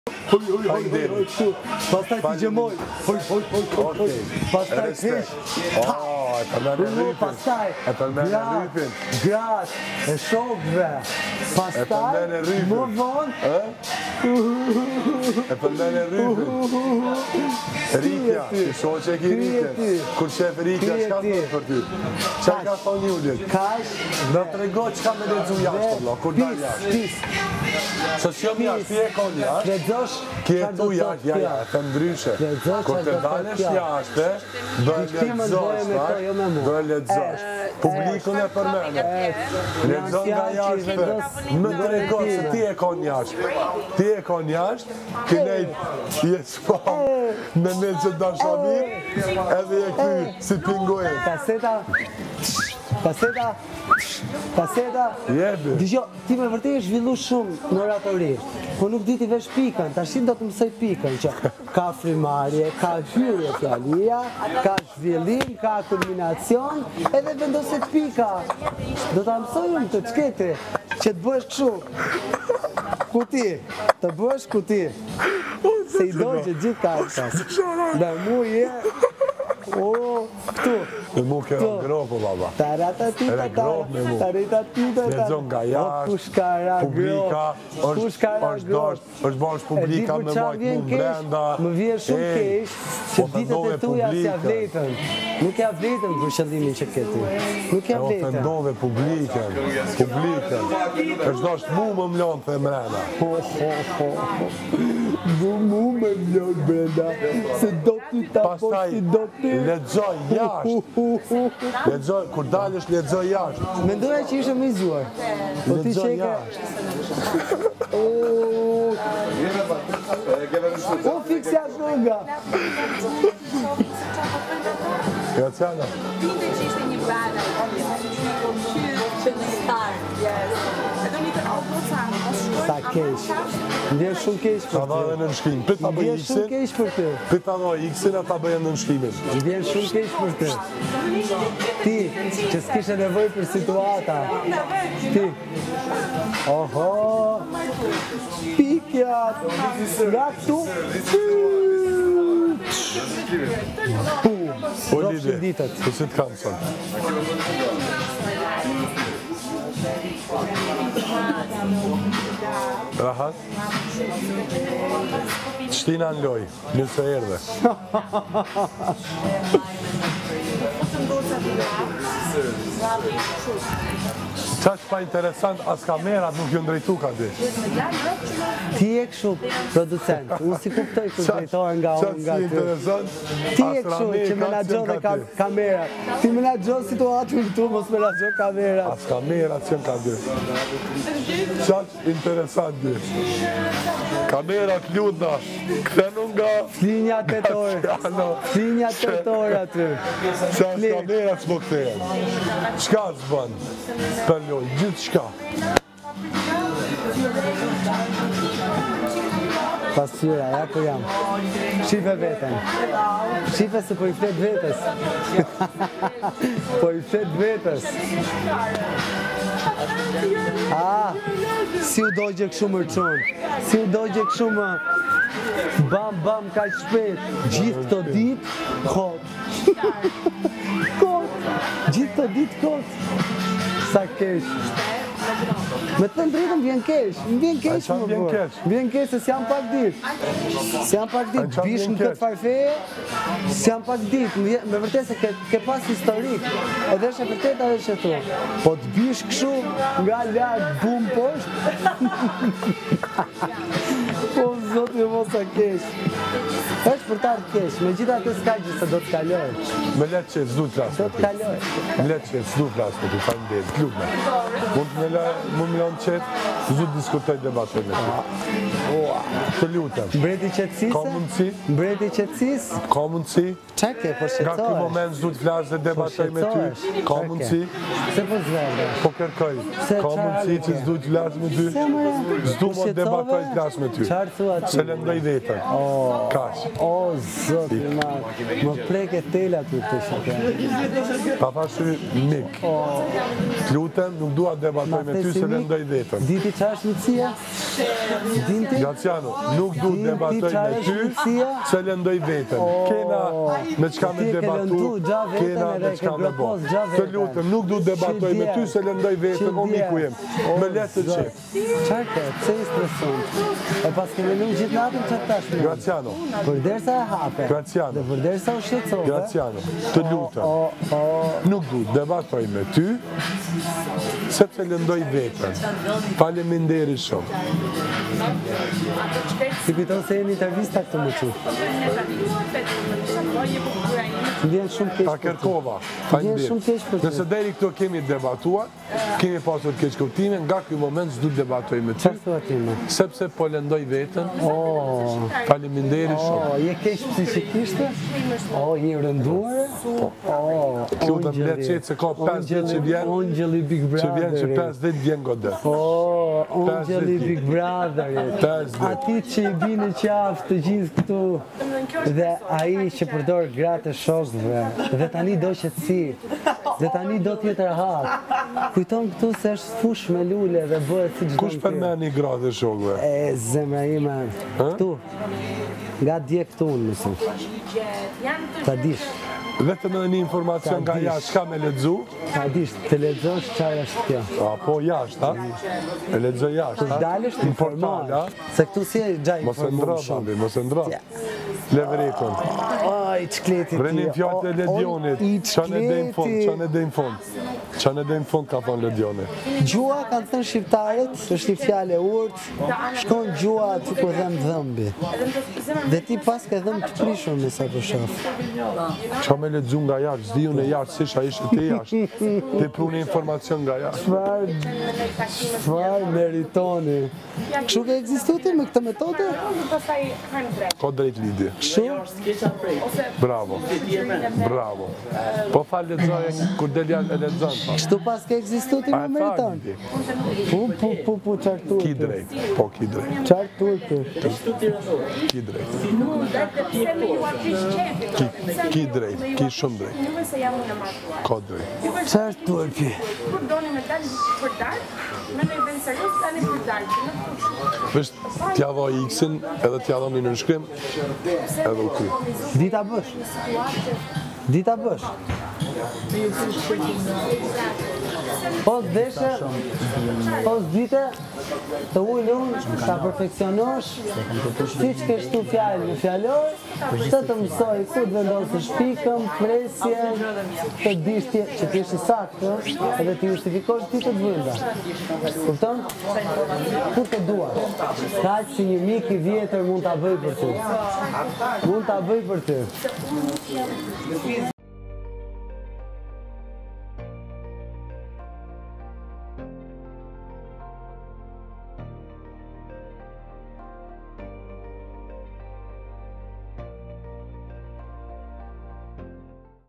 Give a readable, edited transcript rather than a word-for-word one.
Pastaj ti gjemoj. Pastaj kesh. E përmene rypin. Pastaj. E përmene rypin. Gratë, e shokve. Pastaj, përmene rypin. më vonë. E përmene rypin. Rikja, i shoqe ki rikjen. Kur qef Rikja, shka thot për ty? Qa ka thonë Julit? Kash. Në trego qka me ledzu jashtë, Allah, kur dal jashtë. Pis. Se s'jom jashtë, ti e kon jashtë. Ledzosh. Kje tu jashtë, ja, e të ndryshe. Kur të dalesh jashtë, do e ledzosh, do e ledzosh. Publikun e përmene. Ledzon nga jashtë, më trego se ti e kon jashtë. Ti e kon jashtë, kënej jesë pa me me që dashamir, edhe e ky si pinguin. Kaseta. Jebe. Dëgjo, ti me vërtet e zhvillu shumë në oratori, po nuk di ti vesh pikën, tashin do të mësoj pikën, që ka frimarje, ka hyrje fjalia, ka zhvillim, ka kulminacion, edhe vendoset pika. Do ta mësoj unë të qketri, që të bësh kështu. Kuti, të bësh kuti. Se i dojë që gjithë kartas. Dhe mu je, këtu. Dhe mu kërë ngropo, baba. Lezon nga jashtë, publika, është bash publika me majtë mu mbrenda. Më vjen shumë kesh që ditët e tuja s'ja vletën. Nuk ja vletën për qëllimin që këti. Nuk ja vletën. Ofendove publiken. është dosht mu më mlonë të mrena. Mu me mlonë brenda, se do t'i ta posti do t'i. Ledzoj jashtë. Kur dalësh ledzoj jashtë. Mendoja që ishe me i zjuar. Ledzoj jashtë. O fiksja shunga. Ja cjana. Dite që ishte një brada, qëllëstar. Sa kesh. Ndjen shumë kesh për Ta dha dhe në nëshkim. Pita bëj Ndjen shumë X-in, kesh për ty. pita dha X-in, ata bëjnë në nëshkimin. Ndjen shumë kesh për ty. Ti, që s'kishe nevoj për situata. Ti. Oho. Pikjat. Nga këtu. O Lidi, po si t'kam son? Rahat? Shtina në loj, njëse erdhe. Qa që pa interesant, as kamerat nuk ju ndrejtu ka di. Ti e kështu producent, unë si kuptoj kër drejtojnë nga unë nga ty. Ti e kështu që menagjon dhe kamerat. Ti menagjon situatën këtu, mos menagjon kamerat. As kamerat që ka di. Qa që interesant di. Kamerat ljudna, këthenu nga... Flinja të torë. Flinja të torë aty. Qa që kamerat s'mo këthejen. Qka s'bën? Për loj, gjithë shka. Pasyra, ja ku jam. Shife veten. Shife se po i flet vetës. Po i flet vetës. Si u dojgje këshu mërqon. Si u dojgje këshu më... Bam, ka shpet. Gjithë të dit, kot. Kot. Gjithë të dit, kot. Sa kesh. Me të ndrejtëm vjen kesh. Vjen kesh më bërë. Vjen kesh se s'jam pak dit. S'jam pak dit. Bish në këtë farfeje, s'jam pak dit. Me vërtet se ke pas historik. Edhe është e vërtet ajo që thu. Po të bish këshu nga lartë bum poshtë. Po zotë mos sa kesh. është për tarë kesh, me gjitha të s'ka gjithë se do të kaloj. Me letë që s'du të flasë. Do të kaloj. Me letë që s'du të flasë, të fanë dhe, t'lubme. Mund me lanë qëtë, s'du të diskutoj debatoj me të. Të lutem. Mbreti qëtësisë? Ka mundësi? Mbreti qëtësisë? Ka mundësi? Qeke, po shqetësohesh. Nga këtë moment s'du të flasë dhe debatoj me ty. Ka mundësi? Se po zverde? Po kërkoj. Ka mundësi që s'du të flasë me ty? S'du më debatoj të flasë me ty. Çfarë thua ti? Se lëndoj vetën. Kaq. O, zoti i madh, më prek e telat me këtë shaka. Ta thash ty mik. T'lutem, nuk dua të debatoj me ty se lëndoj vetën. Diti çfarë është miqësia? Dinti? Graciano, nuk du të debatoj me ty se lëndoj vetën. Kena me çka me debatu, kena me çka me bo. Të lutem, nuk du të debatoj me ty se lëndoj vetën, o miku jem. Me letë të qep. Qarë ke, pse i streson? E pas kemi lu gjithë natën që tash me. Graciano. Përderisa e hape. Graciano. Dhe përderisa u shqetësove. Graciano, të lutem. Nuk du të debatoj me ty sepse lëndoj vetën. Faleminderit shumë. Si kujton se e një intervista këtë më qu. Vjen shumë keq. Ta kërkova. Vjen shumë keq për ty. Nëse deri këto kemi debatuar, kemi pasur keq kuptime, nga ky moment s'du të debatoj me ty. Çfarë thua ti më? Sepse po lëndoj vetën. Faleminderit shumë. Je keq psikikisht? Je rënduar? Lutem le qetë se ka 5 vjet që vjen. Angjeli Big Brother. Që vjen që 5 vjet vjen godet. Angjeli Big Brother. Ati që i bini qafë të gjithë këtu. Dhe ai që përdor gratë e shokëve. Dhe tani do qetësi. Dhe tani do t'jetë rahat. Kujton këtu se është fush me lule dhe bëhet si çdo. Kush përmend një gratë e shokëve? E zemra ime. Këtu. Nga dje këtu unë mësëm. Ta dish. Vetëm edhe një informacion nga jashtë, shka me lexu? Ta dish, të lexosh çfarë është kjo. Po jashtë, ha? E lexoj jashtë, ha? Të dalësh të informosh. Se këtu si e gjaj Mos e ndro, babi, mos e ndro. Leverekon. Oj, çkleti ti. Vrenin fjallët e Ledionit. Qanë e dejnë fond, qanë e dejnë fond. Qanë e dejnë fond, ka thonë Ledionit. Gjua, kanë thënë shqiptarët, është një fjallë e urtë, shkon gjua aty ku dhem dhëmbi. Dhe ti pas ke dhëmë të prishur me sa për shafë. Qa me lexu nga jashtë, zdi unë e jashtë, si sh'a ishte te jashtë. Te pruni informacion nga jashtë. Çfarë meritoni? Kështu ke ekzistu ti me këtë metode? Ko drejt lidi. Kështu? Bravo. Bravo. Po fa lexoje kur del janë e lexon. Kështu pas ke ekzistu ti me meriton? Po, qartur. Ki drejt. Po, ki drejt. Qartur ti. Ki drejt. Ki drejt. Ki shumë drejt. Ko drejt. Qartur ti. Kur doni me dalë për darkë, me në event serios, tani për darkë. Vështë t'ja dhoj X-in, edhe t'ja dhoj një nënshkrim, edhe u kry. Dita bësh. Dita bësh. Pos deshe, pos dite, të ujnë unë, ta perfekcionosh, si që ke shtu fjallë në fjallor, të mësoj ku të vendosë shpikëm, presjen, të dishtje që t'jesh i saktë, edhe t'i justifikosh ti të vënda. Kupton? Kur të duash. Kaq që një mik i vjetër mund t'a bëj për ty. Mund t'a bëj për ty.